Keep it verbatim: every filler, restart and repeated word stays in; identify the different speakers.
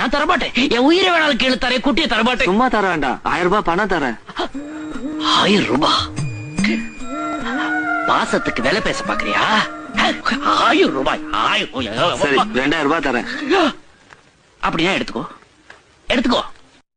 Speaker 1: நான் தரமாட்டேன். என் உயிரை வேணாலும் கேளு, தரேன். குட்டியை தரமாட்டேன்.
Speaker 2: சும்மா தர வேண்டாம், ஆயிரம் ரூபாய் பணம் தரேன்.
Speaker 1: ஆயிரம் ரூபாய் பாசத்துக்கு வேலை பேச பாக்குறியா? ஆயிரம் ரூபாய் ஆயிரம்
Speaker 2: சரி, ரெண்டாயிரம் ரூபாய் தரேன்.
Speaker 1: அப்படின்னா எடுத்துக்கோ, எடுத்துக்கோ.